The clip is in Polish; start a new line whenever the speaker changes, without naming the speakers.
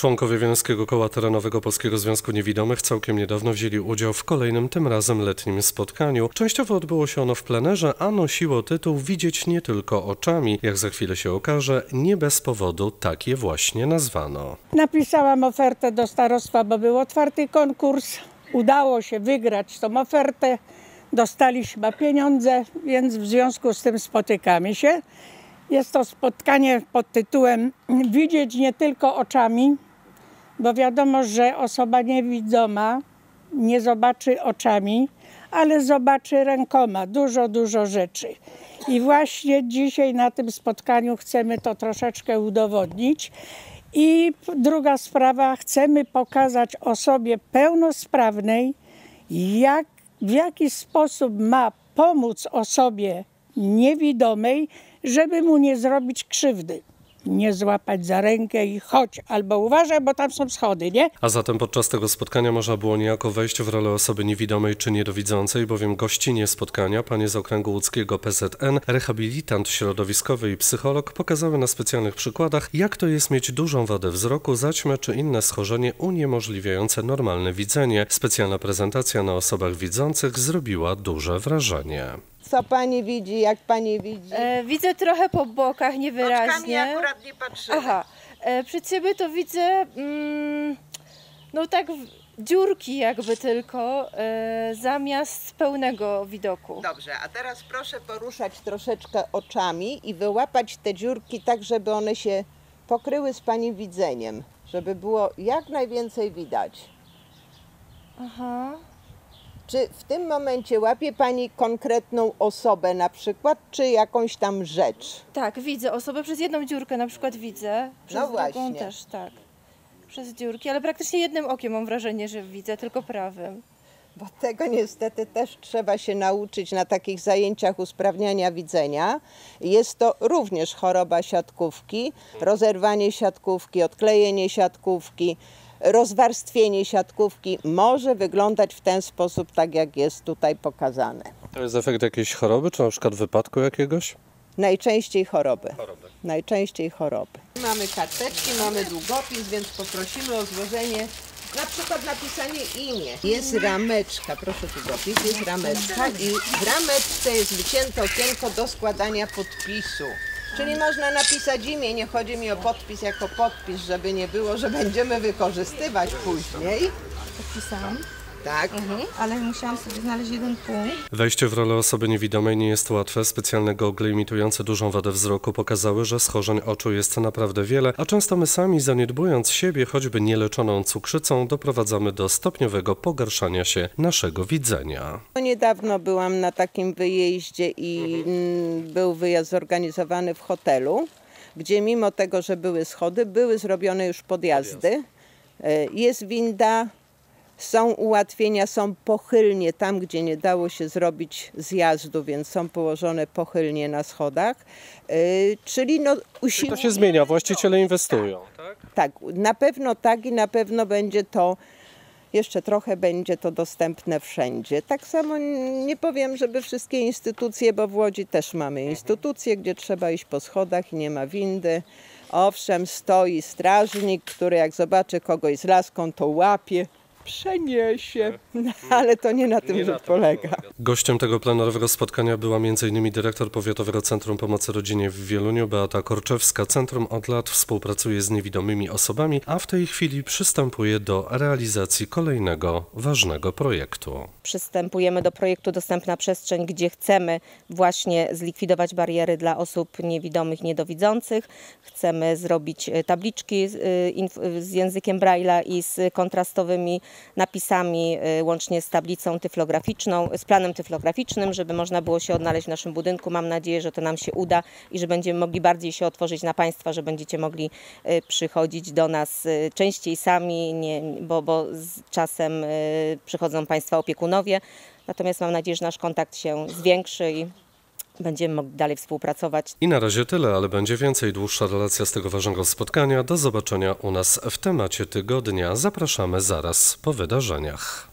Członkowie Wieluńskiego Koła Terenowego Polskiego Związku Niewidomych całkiem niedawno wzięli udział w kolejnym, tym razem letnim spotkaniu. Częściowo odbyło się ono w plenerze, a nosiło tytuł „Widzieć nie tylko oczami”. Jak za chwilę się okaże, nie bez powodu tak je właśnie nazwano.
Napisałam ofertę do starostwa, bo był otwarty konkurs. Udało się wygrać tą ofertę. Dostaliśmy pieniądze, więc w związku z tym spotykamy się. Jest to spotkanie pod tytułem „Widzieć nie tylko oczami”, bo wiadomo, że osoba niewidoma nie zobaczy oczami, ale zobaczy rękoma dużo rzeczy. I właśnie dzisiaj na tym spotkaniu chcemy to troszeczkę udowodnić. I druga sprawa, chcemy pokazać osobie pełnosprawnej, w jaki sposób ma pomóc osobie niewidomej, żeby mu nie zrobić krzywdy. Nie złapać za rękę i chodź, albo uważaj, bo tam są schody, nie?
A zatem podczas tego spotkania można było niejako wejść w rolę osoby niewidomej czy niedowidzącej, bowiem gościnie spotkania, panie z okręgu łódzkiego PZN, rehabilitant środowiskowy i psycholog pokazały na specjalnych przykładach, jak to jest mieć dużą wadę wzroku, zaćmę czy inne schorzenie uniemożliwiające normalne widzenie. Specjalna prezentacja na osobach widzących zrobiła duże wrażenie.
Co pani widzi, jak pani widzi?
Widzę trochę po bokach, niewyraźnie.
Oczkami akurat nie patrzymy.
Aha, przed siebie to widzę, no tak dziurki jakby tylko, zamiast pełnego widoku.
Dobrze, a teraz proszę poruszać troszeczkę oczami i wyłapać te dziurki tak, żeby one się pokryły z pani widzeniem, żeby było jak najwięcej widać.
Aha.
Czy w tym momencie łapie pani konkretną osobę na przykład, czy jakąś tam rzecz?
Tak, widzę osobę przez jedną dziurkę na przykład widzę, przez
No
drugą
właśnie.
też, tak. Przez dziurki, ale praktycznie jednym okiem mam wrażenie, że widzę, tylko prawym.
Bo tego niestety też trzeba się nauczyć na takich zajęciach usprawniania widzenia. Jest to również choroba siatkówki, rozerwanie siatkówki, odklejenie siatkówki. Rozwarstwienie siatkówki może wyglądać w ten sposób, tak jak jest tutaj pokazane.
To jest efekt jakiejś choroby, czy na przykład wypadku jakiegoś?
Najczęściej choroby. Najczęściej choroby. Mamy karteczki, mamy długopis, więc poprosimy o złożenie, na przykład napisanie imię. Jest rameczka, proszę długopis, jest rameczka i w rameczce jest wycięte okienko do składania podpisu. Czyli można napisać imię, nie chodzi mi o podpis jako podpis, żeby nie było, że będziemy wykorzystywać później.
Podpisałam,
Tak.
ale musiałam sobie znaleźć jeden punkt.
Wejście w rolę osoby niewidomej nie jest łatwe. Specjalne gogle imitujące dużą wadę wzroku pokazały, że schorzeń oczu jest naprawdę wiele, a często my sami, zaniedbując siebie, choćby nieleczoną cukrzycą, doprowadzamy do stopniowego pogarszania się naszego widzenia.
Niedawno byłam na takim wyjeździe i był wyjazd zorganizowany w hotelu, gdzie mimo tego, że były schody, były zrobione już podjazdy. Jest winda. Są ułatwienia, są pochylnie tam, gdzie nie dało się zrobić zjazdu, więc są położone pochylnie na schodach. Czyli no
To się zmienia, właściciele inwestują, tak?
Tak, na pewno tak i na pewno będzie to, jeszcze trochę będzie to dostępne wszędzie. Tak samo nie powiem, żeby wszystkie instytucje, bo w Łodzi też mamy instytucje, gdzie trzeba iść po schodach i nie ma windy. Owszem, stoi strażnik, który jak zobaczy kogoś z laską, to łapie. Przeniesie, ale to nie na tym polega.
Gościem tego plenerowego spotkania była m.in. dyrektor Powiatowego Centrum Pomocy Rodzinie w Wieluniu, Beata Korczewska. Centrum od lat współpracuje z niewidomymi osobami, a w tej chwili przystępuje do realizacji kolejnego ważnego projektu.
Przystępujemy do projektu Dostępna Przestrzeń, gdzie chcemy właśnie zlikwidować bariery dla osób niewidomych, niedowidzących. Chcemy zrobić tabliczki z językiem Braille'a i z kontrastowymi napisami, łącznie z tablicą tyflograficzną, z planem tyflograficznym, żeby można było się odnaleźć w naszym budynku. Mam nadzieję, że to nam się uda i że będziemy mogli bardziej się otworzyć na Państwa, że będziecie mogli przychodzić do nas częściej sami, bo z czasem przychodzą Państwa opiekunowie. Natomiast mam nadzieję, że nasz kontakt się zwiększy i będziemy mogli dalej współpracować.
I na razie tyle, ale będzie więcej. Dłuższa relacja z tego ważnego spotkania. Do zobaczenia u nas w temacie tygodnia. Zapraszamy zaraz po wydarzeniach.